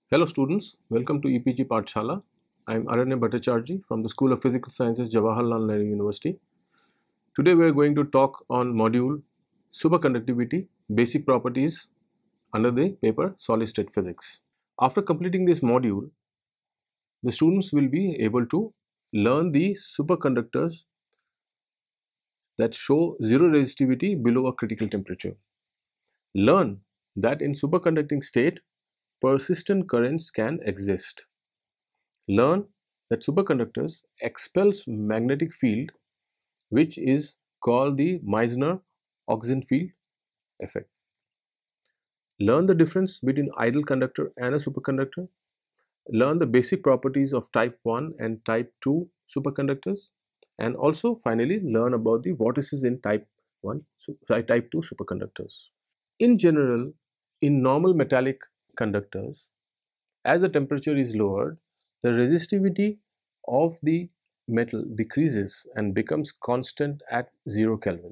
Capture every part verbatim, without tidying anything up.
Hello students, welcome to E P G Pathshala. I am Aranya Bhattacharjee from the School of Physical Sciences, Jawaharlal Nehru University. Today we are going to talk on module Superconductivity, Basic Properties under the paper Solid State Physics. After completing this module, the students will be able to learn the superconductors that show zero resistivity below a critical temperature. Learn that in superconducting state, persistent currents can exist. Learn that superconductors expels magnetic field, which is called the Meissner-Ochsenfeld effect. Learn the difference between ideal conductor and a superconductor. Learn the basic properties of type one and type two superconductors, and also finally learn about the vortices in type one type two superconductors. In general, in normal metallic conductors, as the temperature is lowered, the resistivity of the metal decreases and becomes constant at zero Kelvin.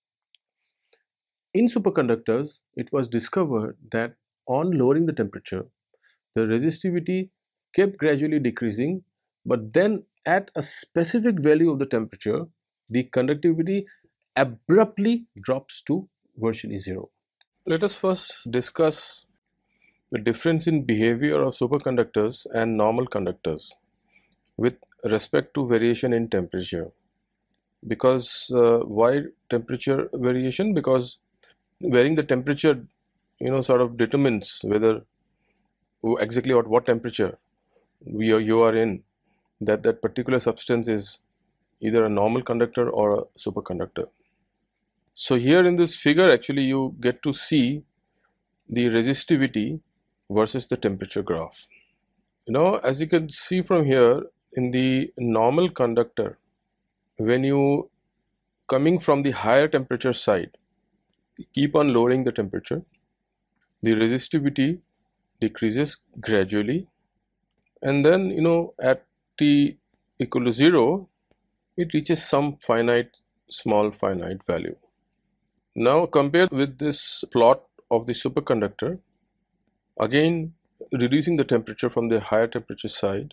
In superconductors, it was discovered that on lowering the temperature, the resistivity kept gradually decreasing, but then at a specific value of the temperature, the conductivity abruptly drops to virtually zero. Let us first discuss the difference in behavior of superconductors and normal conductors with respect to variation in temperature. Because uh, why temperature variation? Because varying the temperature, you know, sort of determines whether exactly at what temperature we are, you are in, that that particular substance is either a normal conductor or a superconductor. So here in this figure, actually you get to see the resistivity versus the temperature graph. You know, as you can see from here, in the normal conductor, when you coming from the higher temperature side, keep on lowering the temperature, the resistivity decreases gradually, and then, you know, at T equal to zero, it reaches some finite, small finite value. Now compared with this plot of the superconductor, again reducing the temperature from the higher temperature side,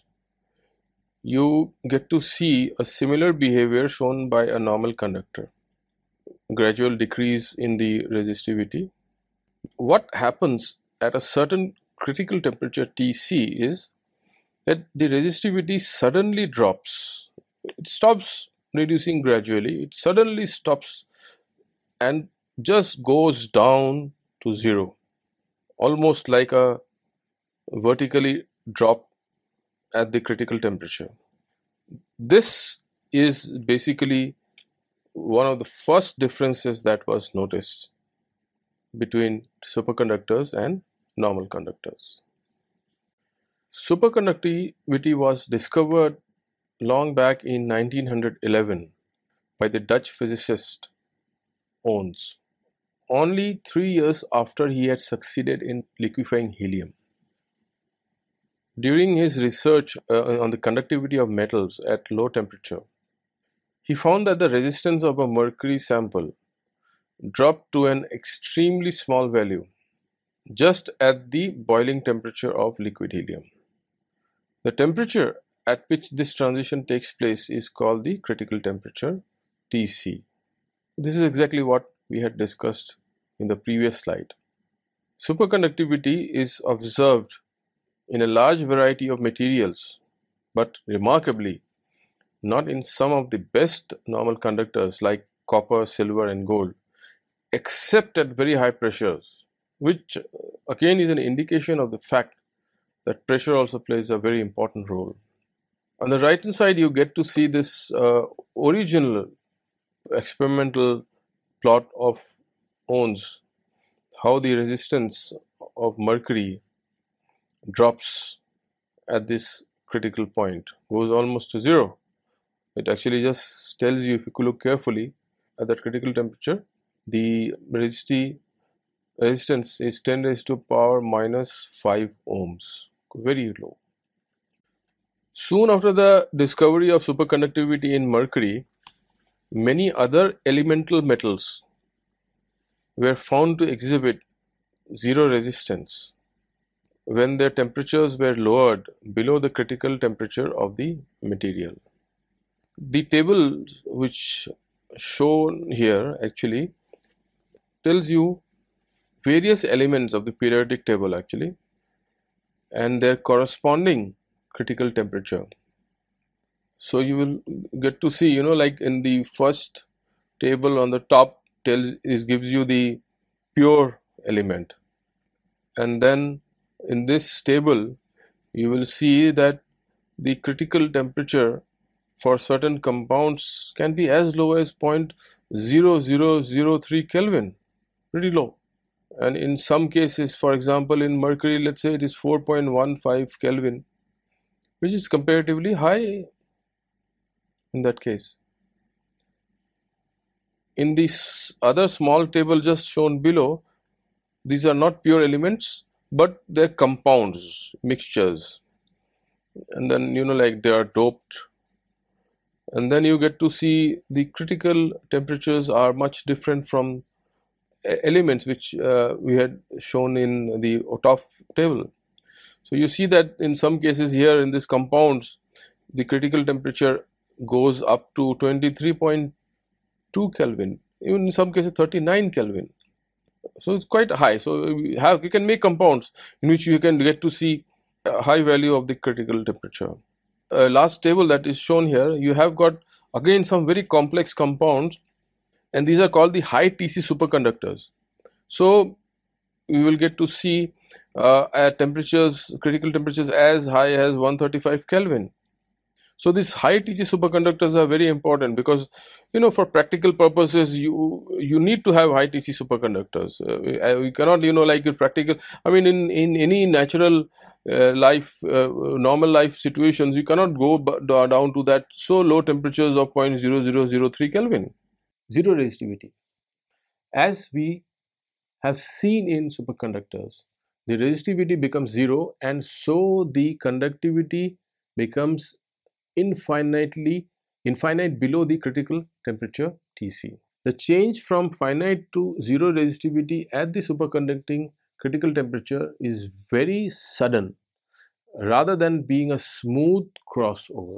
you get to see a similar behavior shown by a normal conductor. Gradual decrease in the resistivity. What happens at a certain critical temperature T C is that the resistivity suddenly drops. It stops reducing gradually. It suddenly stops and just goes down to zero, almost like a vertically drop at the critical temperature. This is basically one of the first differences that was noticed between superconductors and normal conductors. Superconductivity was discovered long back in nineteen eleven by the Dutch physicist Onnes, only three years after he had succeeded in liquefying helium. During his research uh, on the conductivity of metals at low temperature, he found that the resistance of a mercury sample dropped to an extremely small value just at the boiling temperature of liquid helium. The temperature at which this transition takes place is called the critical temperature, T C. This is exactly what we had discussed in the previous slide. Superconductivity is observed in a large variety of materials, but remarkably not in some of the best normal conductors like copper, silver and gold, except at very high pressures, which again is an indication of the fact that pressure also plays a very important role. On the right hand side, you get to see this uh, original experimental plot of Onnes, how the resistance of mercury drops at this critical point, goes almost to zero. It actually just tells you, if you look carefully at that critical temperature, the resistivity resistance is ten raised to power minus five ohms, very low. Soon after the discovery of superconductivity in mercury, many other elemental metals were found to exhibit zero resistance, when their temperatures were lowered below the critical temperature of the material. The table which shown here actually tells you various elements of the periodic table actually and their corresponding critical temperature. So you will get to see, you know, like in the first table on the top tells is gives you the pure element, and then in this table you will see that the critical temperature for certain compounds can be as low as zero point zero zero zero three Kelvin, pretty low. And in some cases, for example in mercury, let's say it is four point one five Kelvin, which is comparatively high in that case. In this other small table just shown below, these are not pure elements but they're compounds, mixtures, and then you know like they are doped, and then you get to see the critical temperatures are much different from elements which uh, we had shown in the top table. So you see that in some cases here in these compounds the critical temperature goes up to twenty-three point two Kelvin, even in some cases thirty-nine Kelvin. So it's quite high. So you have you can make compounds in which you can get to see a high value of the critical temperature. Uh, last table that is shown here, you have got again some very complex compounds, and these are called the high T C superconductors. So we will get to see uh, at temperatures, critical temperatures as high as one hundred thirty-five Kelvin. So these high T C superconductors are very important because, you know, for practical purposes you you need to have high T C superconductors. Uh, we cannot, you know, like in practical, I mean in in any natural uh, life, uh, normal life situations, you cannot go down to that so low temperatures of zero point zero zero zero three Kelvin. Zero resistivity. As we have seen in superconductors, the resistivity becomes zero, and so the conductivity becomes infinitely infinite below the critical temperature T C. The change from finite to zero resistivity at the superconducting critical temperature is very sudden rather than being a smooth crossover.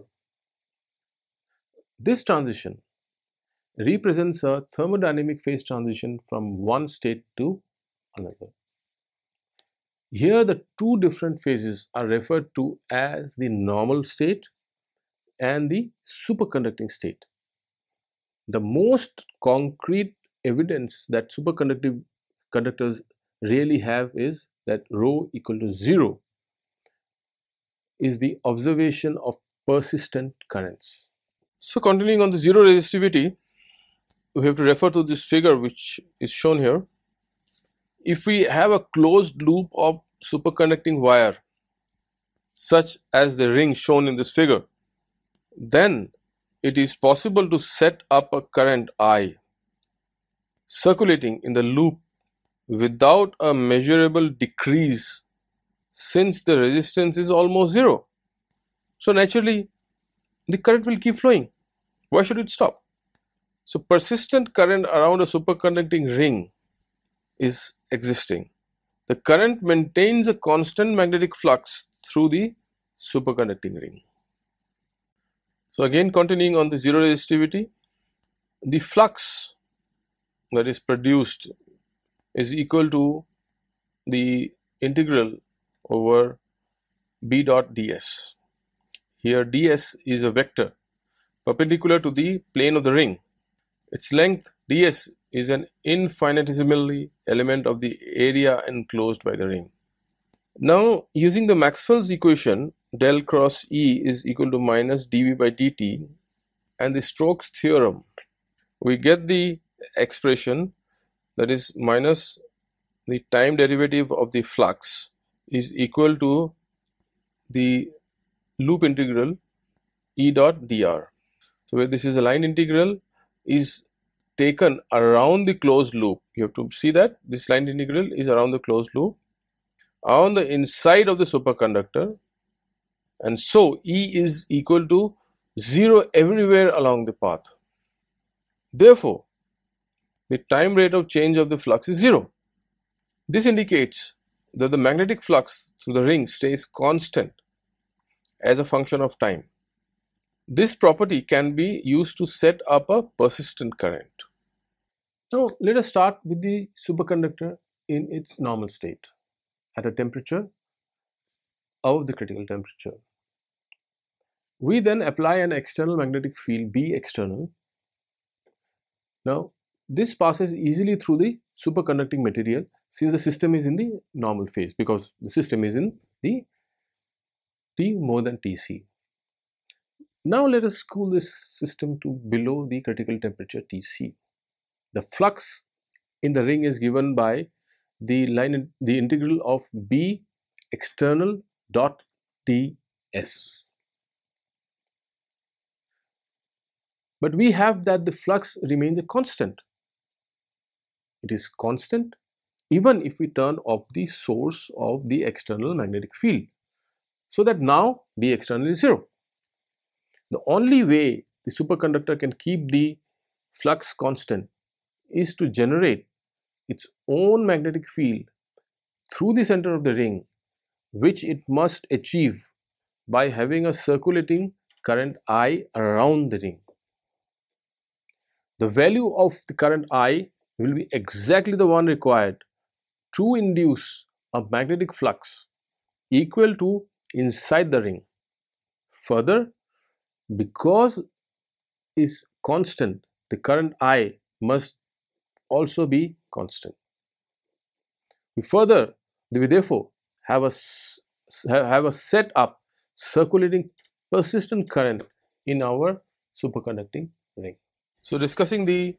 This transition represents a thermodynamic phase transition from one state to another. Here the two different phases are referred to as the normal state and the superconducting state. The most concrete evidence that superconductive conductors really have is that rho equal to zero is the observation of persistent currents. So continuing on the zero resistivity, we have to refer to this figure which is shown here. If we have a closed loop of superconducting wire such as the ring shown in this figure, then it is possible to set up a current I circulating in the loop without a measurable decrease, since the resistance is almost zero. So naturally the current will keep flowing. Why should it stop? So persistent current around a superconducting ring is existing. The current maintains a constant magnetic flux through the superconducting ring. So again, continuing on the zero resistivity, the flux that is produced is equal to the integral over B dot ds. Here ds is a vector perpendicular to the plane of the ring. Its length ds is an infinitesimally element of the area enclosed by the ring. Now using the Maxwell's equation, del cross E is equal to minus dV by dt, and the Stokes theorem, we get the expression that is minus the time derivative of the flux is equal to the loop integral E dot dr. So where this is a line integral is taken around the closed loop. You have to see that this line integral is around the closed loop on the inside of the superconductor, and so E is equal to zero everywhere along the path. Therefore, the time rate of change of the flux is zero. This indicates that the magnetic flux through the ring stays constant as a function of time. This property can be used to set up a persistent current. Now let us start with the superconductor in its normal state at a temperature above the critical temperature. We then apply an external magnetic field B external. Now this passes easily through the superconducting material since the system is in the normal phase, because the system is in the T more than T C. Now let us cool this system to below the critical temperature T C. The flux in the ring is given by the line the integral of B external dot ds. But we have that the flux remains a constant. It is constant even if we turn off the source of the external magnetic field, so that now B external is zero. The only way the superconductor can keep the flux constant is to generate its own magnetic field through the center of the ring, which it must achieve by having a circulating current I around the ring. The value of the current I will be exactly the one required to induce a magnetic flux equal to inside the ring. Further, because is constant, the current I must also be constant. We further, we therefore have a have a set up circulating persistent current in our superconducting ring. So discussing the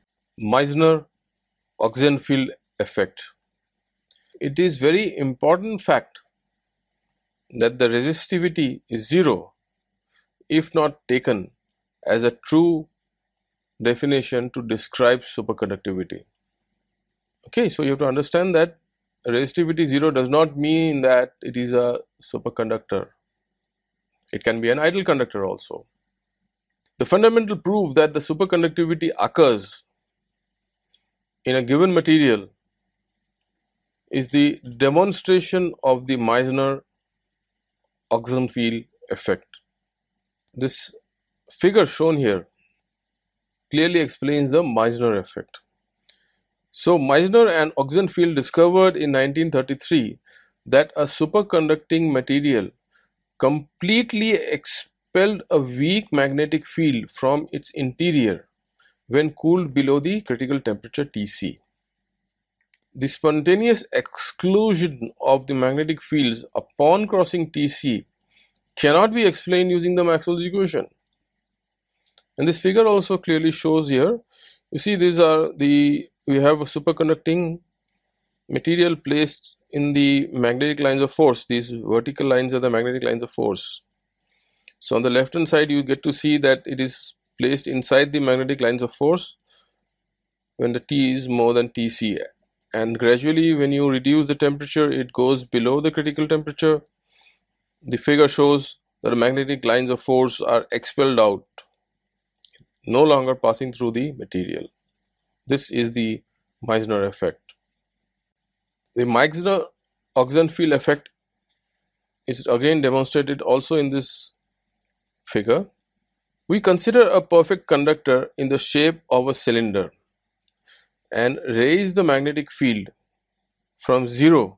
Meissner-Auxin field effect, it is very important fact that the resistivity is zero if not taken as a true definition to describe superconductivity. Okay, so you have to understand that resistivity zero does not mean that it is a superconductor. It can be an ideal conductor also. The fundamental proof that the superconductivity occurs in a given material is the demonstration of the Meissner-Auxin field effect. This figure shown here clearly explains the Meissner effect. So Meissner and Auxin field discovered in nineteen thirty-three that a superconducting material completely expelled a weak magnetic field from its interior when cooled below the critical temperature T C. The spontaneous exclusion of the magnetic fields upon crossing T C cannot be explained using the Maxwell's equation. And this figure also clearly shows here, you see these are the, we have a superconducting material placed in the magnetic lines of force. These vertical lines are the magnetic lines of force. So on the left hand side you get to see that it is placed inside the magnetic lines of force when the T is more than T C, and gradually when you reduce the temperature it goes below the critical temperature. The figure shows that the magnetic lines of force are expelled out, no longer passing through the material. This is the Meissner effect. The Meissner-Auxin field effect is again demonstrated also in this figure. We consider a perfect conductor in the shape of a cylinder and raise the magnetic field from zero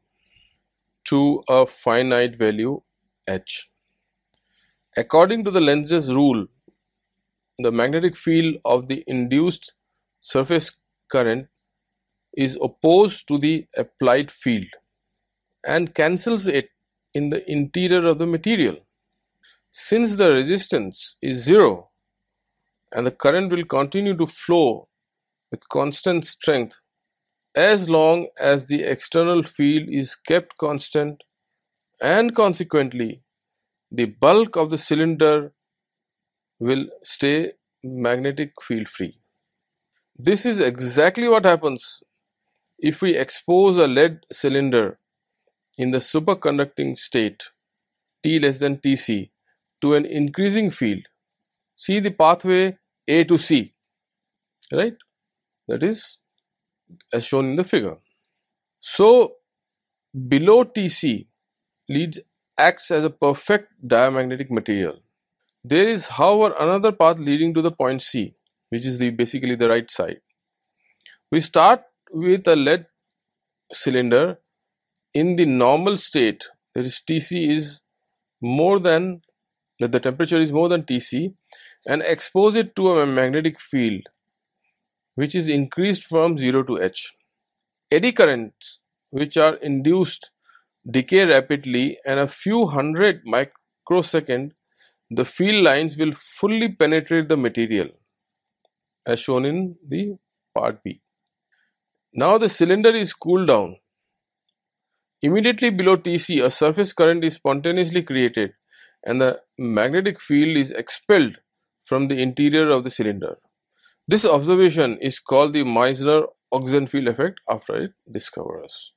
to a finite value h. According to the Lenz's rule, the magnetic field of the induced surface current is opposed to the applied field and cancels it in the interior of the material. Since the resistance is zero and the current will continue to flow with constant strength as long as the external field is kept constant, and consequently the bulk of the cylinder will stay magnetic field free. This is exactly what happens if we expose a lead cylinder in the superconducting state T less than T C to an increasing field. See the pathway A to C, right? That is as shown in the figure. So below T C leads acts as a perfect diamagnetic material. There is, however, another path leading to the point C, which is the basically the right side. We start with a lead cylinder in the normal state, that is T C is more than that the temperature is more than T C, and expose it to a magnetic field which is increased from zero to H. Eddy currents which are induced decay rapidly, and a few hundred microsecond the field lines will fully penetrate the material as shown in the part B. Now the cylinder is cooled down. Immediately below T C, a surface current is spontaneously created and the magnetic field is expelled from the interior of the cylinder. This observation is called the Meissner-Ochsenfeld effect after its discoverers.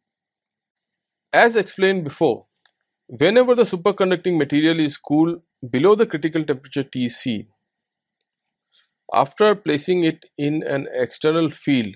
As explained before, whenever the superconducting material is cooled below the critical temperature T C, after placing it in an external field,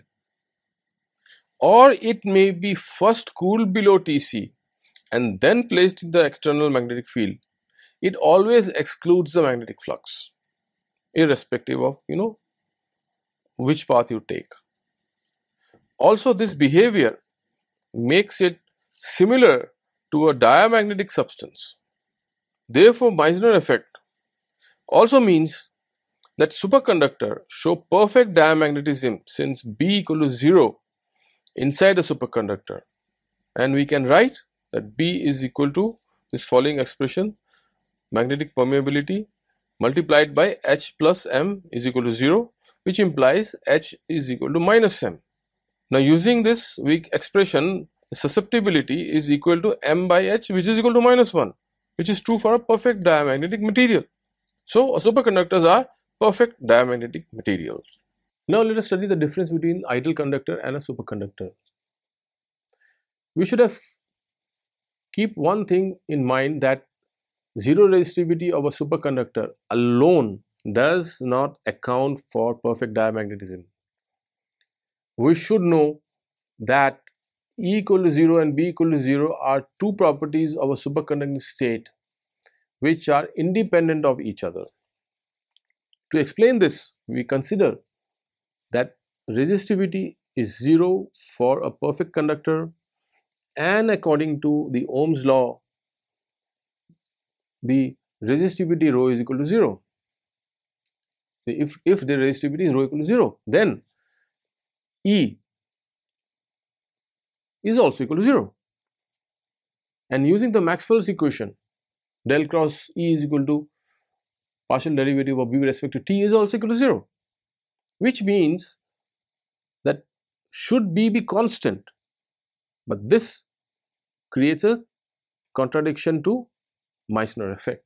or it may be first cooled below T C and then placed in the external magnetic field, it always excludes the magnetic flux, irrespective of you know which path you take. Also, this behavior makes it similar to a diamagnetic substance. Therefore, Meissner effect also means that superconductor show perfect diamagnetism since B equal to zero inside a superconductor, and we can write that B is equal to this following expression: magnetic permeability multiplied by H plus M is equal to zero, which implies H is equal to minus M. Now using this weak expression, the susceptibility is equal to M by H, which is equal to minus one, which is true for a perfect diamagnetic material. So superconductors are perfect diamagnetic materials. Now let us study the difference between ideal conductor and a superconductor. We should have keep one thing in mind, that zero resistivity of a superconductor alone does not account for perfect diamagnetism. We should know that E equal to zero and B equal to zero are two properties of a superconducting state which are independent of each other. To explain this, we consider that resistivity is zero for a perfect conductor, and according to the Ohm's law, the resistivity rho is equal to zero. If, if the resistivity is rho equal to zero, then E is also equal to zero. And using the Maxwell's equation, del cross E is equal to partial derivative of B with respect to T is also equal to zero, which means that should B be constant, but this creates a contradiction to Meissner effect.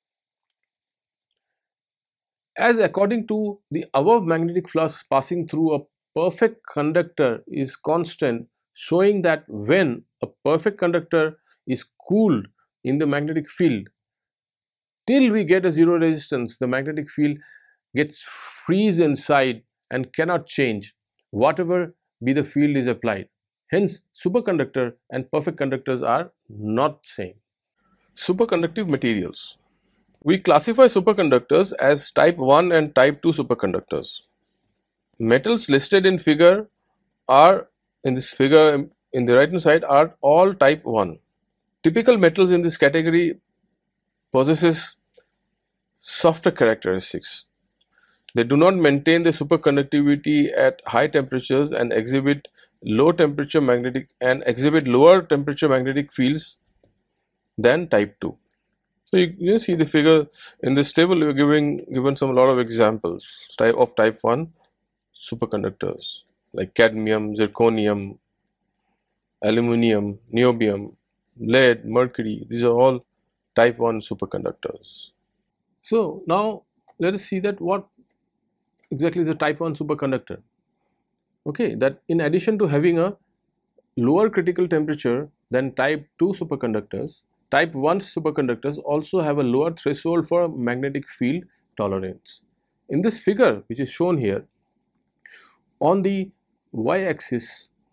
As according to the above, magnetic flux passing through a perfect conductor is constant, showing that when a perfect conductor is cooled in the magnetic field, till we get a zero resistance, the magnetic field gets freeze inside and cannot change whatever be the field is applied. Hence, superconductor and perfect conductors are not same. Superconductive materials. We classify superconductors as type one and type two superconductors. Metals listed in figure are in this figure in the right hand side are all type one. Typical metals in this category possesses softer characteristics. They do not maintain the superconductivity at high temperatures and exhibit low temperature magnetic and exhibit lower temperature magnetic fields than type two. So you, you see the figure in this table, we are giving given some lot of examples type of type one superconductors like cadmium, zirconium, aluminium, niobium, lead, mercury. These are all type one superconductors. So now let us see that what exactly is a type one superconductor. Okay, that in addition to having a lower critical temperature than type two superconductors, type one superconductors also have a lower threshold for magnetic field tolerance. In this figure which is shown here, on the y-axis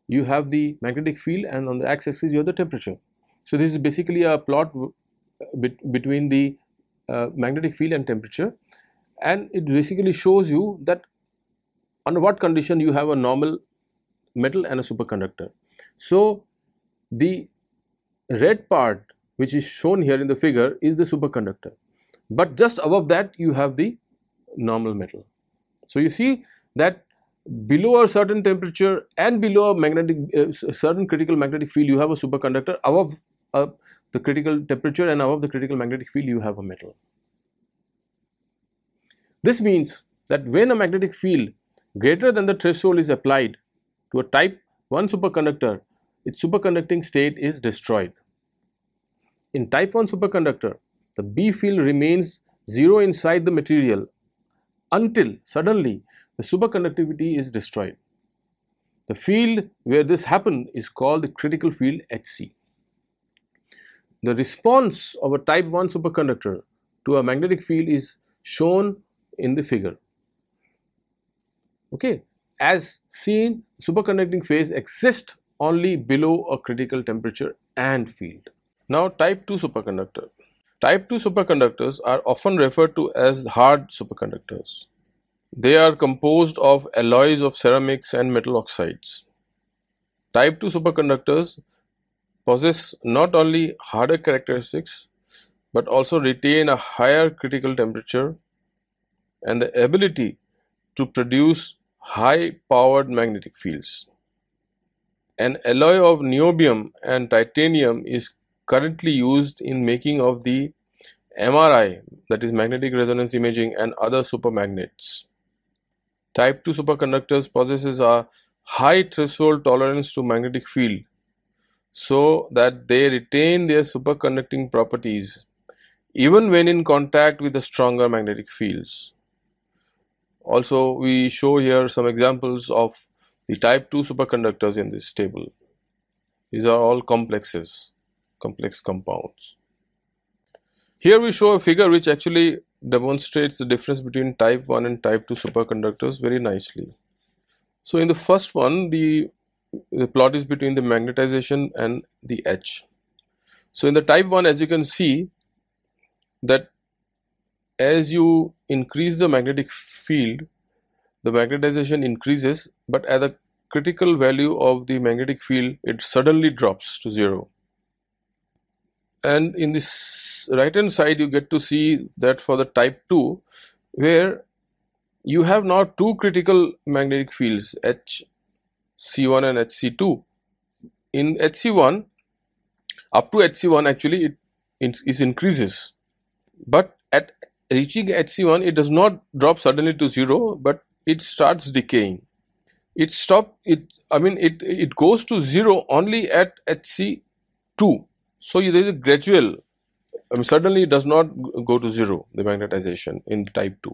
you have the magnetic field, and on the x-axis you have the temperature. So this is basically a plot bet between the uh, magnetic field and temperature, and it basically shows you that under what condition you have a normal metal and a superconductor. So the red part which is shown here in the figure is the superconductor, but just above that you have the normal metal. So you see that below a certain temperature and below a magnetic uh, certain critical magnetic field you have a superconductor, above uh, the critical temperature and above the critical magnetic field you have a metal. This means that when a magnetic field greater than the threshold is applied to a type one superconductor, its superconducting state is destroyed. In type one superconductor, the B field remains zero inside the material until suddenly the superconductivity is destroyed. The field where this happens is called the critical field H C. The response of a type one superconductor to a magnetic field is shown in the figure. Okay, as seen, superconducting phase exists only below a critical temperature and field. Now, type two superconductor. Type two superconductors are often referred to as hard superconductors. They are composed of alloys of ceramics and metal oxides. Type two superconductors possess not only harder characteristics but also retain a higher critical temperature and the ability to produce high powered magnetic fields. An alloy of niobium and titanium is currently used in making of the M R I, that is magnetic resonance imaging, and other supermagnets. Type two superconductors possesses a high threshold tolerance to magnetic field so that they retain their superconducting properties even when in contact with the stronger magnetic fields. Also, we show here some examples of the type two superconductors in this table. These are all complexes, complex compounds. Here we show a figure which actually demonstrates the difference between type one and type two superconductors very nicely. So in the first one, the, the plot is between the magnetization and the H. So in the type one, as you can see, that as you increase the magnetic field, the magnetization increases, but at the critical value of the magnetic field, it suddenly drops to zero. And in this right hand side, you get to see that for the type two, where you have now two critical magnetic fields, H C one and H C two. In H C one, up to H C one actually it, it is increases, but at reaching H C one it does not drop suddenly to zero, but it starts decaying. It stop it I mean it it goes to zero only at H C two. So there is a gradual, I mean suddenly it does not go to zero, the magnetization in type two.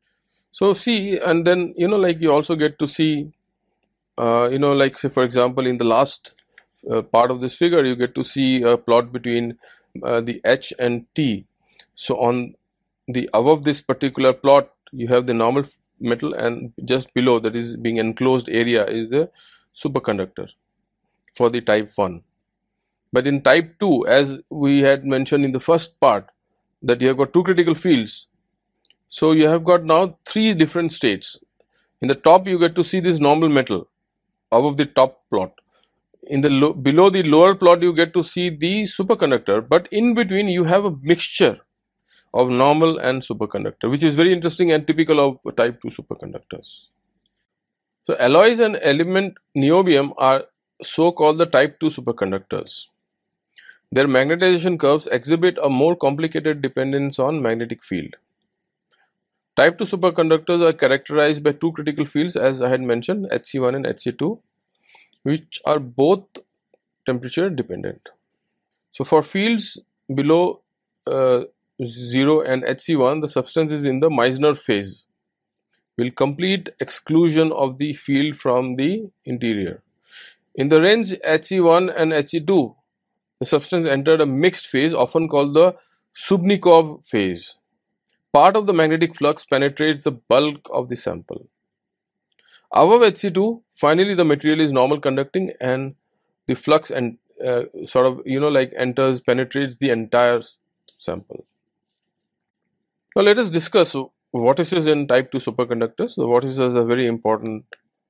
So see, and then you know like you also get to see uh, you know like say for example in the last uh, part of this figure you get to see a plot between uh, the H and T. So on the above this particular plot you have the normal metal, and just below, that is being enclosed area, is the superconductor for the type one. But in type two, as we had mentioned in the first part, that you have got two critical fields. So you have got now three different states. In the top you get to see this normal metal above the top plot. In the below the lower plot you get to see the superconductor, but in between you have a mixture of normal and superconductor, which is very interesting and typical of type two superconductors. So alloys and element niobium are so called the type two superconductors. Their magnetization curves exhibit a more complicated dependence on magnetic field. Type two superconductors are characterized by two critical fields, as I had mentioned, H C one and H C two, which are both temperature dependent. So for fields below uh, zero and H C one, the substance is in the Meissner phase, will complete exclusion of the field from the interior. In the range H C one and H C two, the substance entered a mixed phase, often called the Subnikov phase. Part of the magnetic flux penetrates the bulk of the sample. Above H C two, finally the material is normal conducting and the flux and uh, sort of, you know, like enters, penetrates the entire sample. Now let us discuss vortices in type two superconductors. The vortices are very important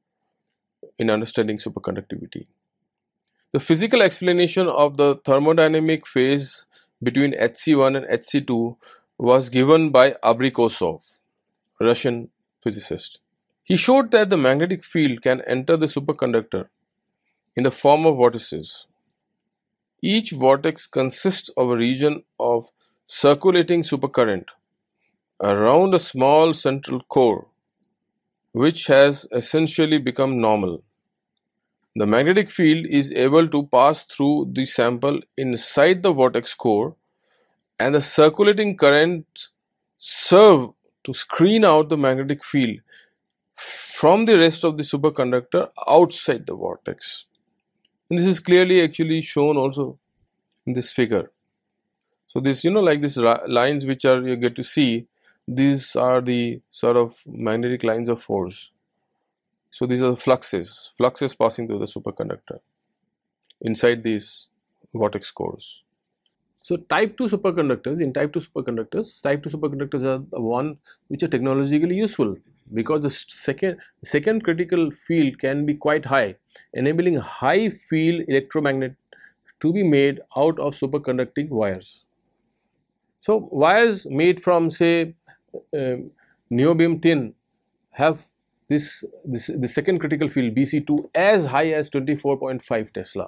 in understanding superconductivity. The physical explanation of the thermodynamic phase between H C one and H C two was given by Abrikosov, Russian physicist. He showed that the magnetic field can enter the superconductor in the form of vortices. Each vortex consists of a region of circulating supercurrent around a small central core, which has essentially become normal. The magnetic field is able to pass through the sample inside the vortex core, and the circulating currents serve to screen out the magnetic field from the rest of the superconductor outside the vortex. And this is clearly actually shown also in this figure. So this, you know, like these lines which are you get to see, these are the sort of magnetic lines of force. So these are the fluxes, fluxes passing through the superconductor inside these vortex cores. So type two superconductors, in type two superconductors, type two superconductors are the one which are technologically useful, because the second second critical field can be quite high, enabling high field electromagnet to be made out of superconducting wires. So wires made from, say, uh, niobium tin have this, this the second critical field B C two as high as twenty-four point five Tesla.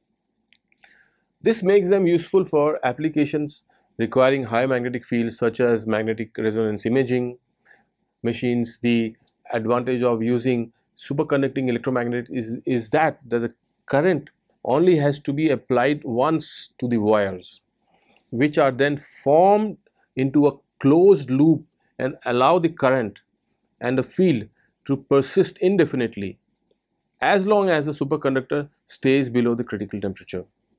This makes them useful for applications requiring high magnetic fields such as magnetic resonance imaging machines. The advantage of using superconducting electromagnet is, is that, that the current only has to be applied once to the wires, which are then formed into a closed loop and allow the current and the field to persist indefinitely as long as the superconductor stays below the critical temperature.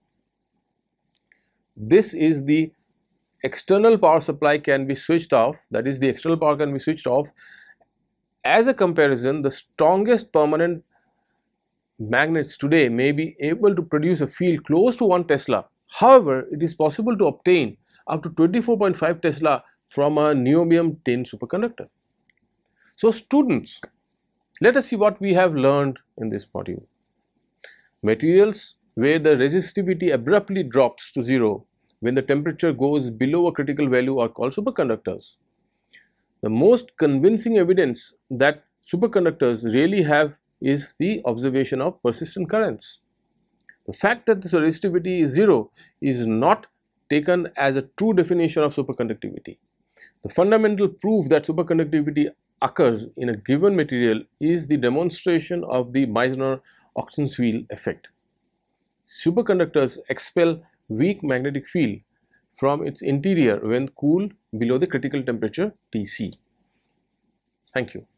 This is the external power supply can be switched off, that is, the external power can be switched off. As a comparison, the strongest permanent magnets today may be able to produce a field close to one Tesla. However, it is possible to obtain up to twenty-four point five Tesla from a niobium tin superconductor. So students, let us see what we have learned in this module. Materials where the resistivity abruptly drops to zero when the temperature goes below a critical value are called superconductors. The most convincing evidence that superconductors really have is the observation of persistent currents. The fact that the resistivity is zero is not taken as a true definition of superconductivity. The fundamental proof that superconductivity occurs in a given material is the demonstration of the Meissner-Oxenfeld effect. Superconductors expel weak magnetic field from its interior when cooled below the critical temperature T C. Thank you.